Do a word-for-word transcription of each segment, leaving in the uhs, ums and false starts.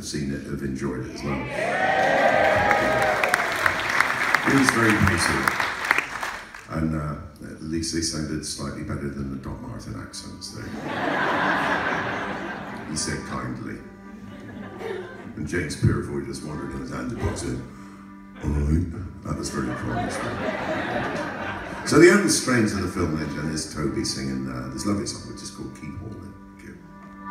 have seen it have enjoyed it as well. It was very positive. And uh, at least they sounded slightly better than the Doc Martin accents there. He said kindly. And James Purefoy just wandered in his hand and said, all right. That was very promising. So the only strains of the film legend is Toby singing uh, this lovely song which is called Keep Hauling. Thank you.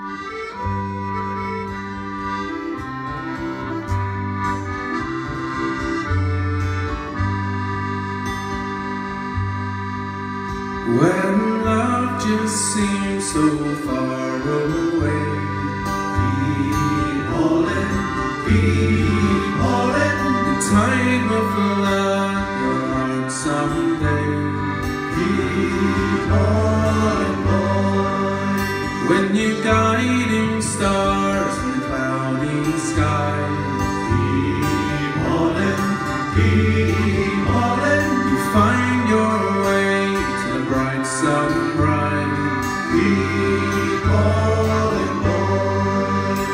When love just seems so far away, keep hauling, keep hauling. The time will flood your heart someday. Keep hauling, boy. When your guiding stars in the cloudy sky, keep hauling, keep hauling. You find your way to the bright sunrise. Keep hauling, boys.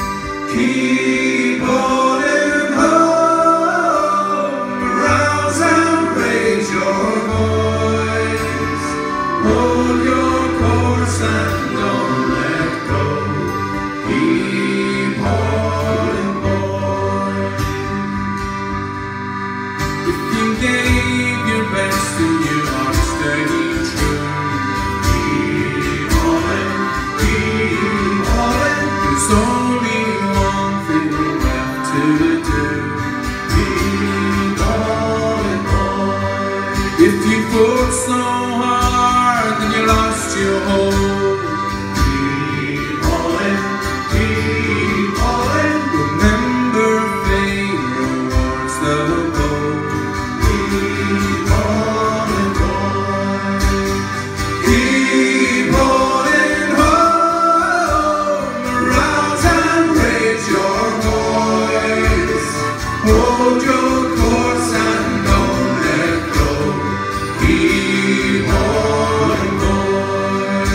Keep hauling home. Rouse and raise your voice. Hold your course and don't let go. Keep hauling, boys. If you gave your best and you are staying true, keep hauling, keep hauling. There's only one thing left to do. Keep hauling, boys. If you fought so hard then you lost your hold, keep hauling, keep hauling. Remember fate rewards the bold. Keep hauling, boys. Keep hauling home. Arouse and raise your voice. Hold your course and don't let go. Keep hauling, boys.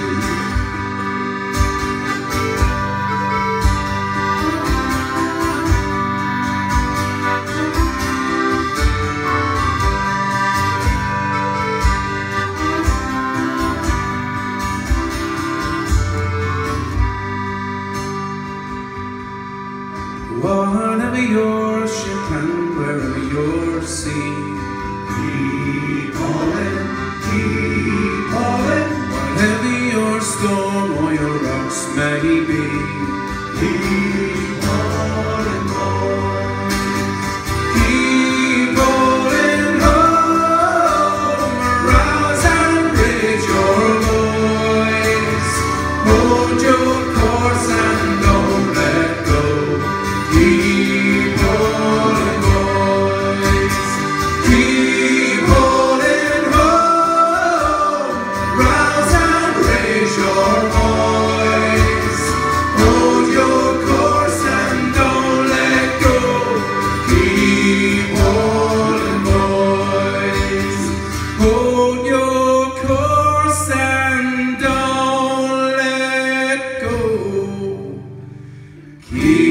Whatever your ship and wherever your sea, keep hauling, keep hauling. Whatever your storm or your rocks may be, keep hauling, boys. Keep hauling home. Arouse and raise your voice. Hold your course and don't let go. Keep hauling, boys. Keep hauling home. Rouse and raise your voice. Hold your course and don't let go. Keep hauling, boys. Hold your course and don't let go. Keep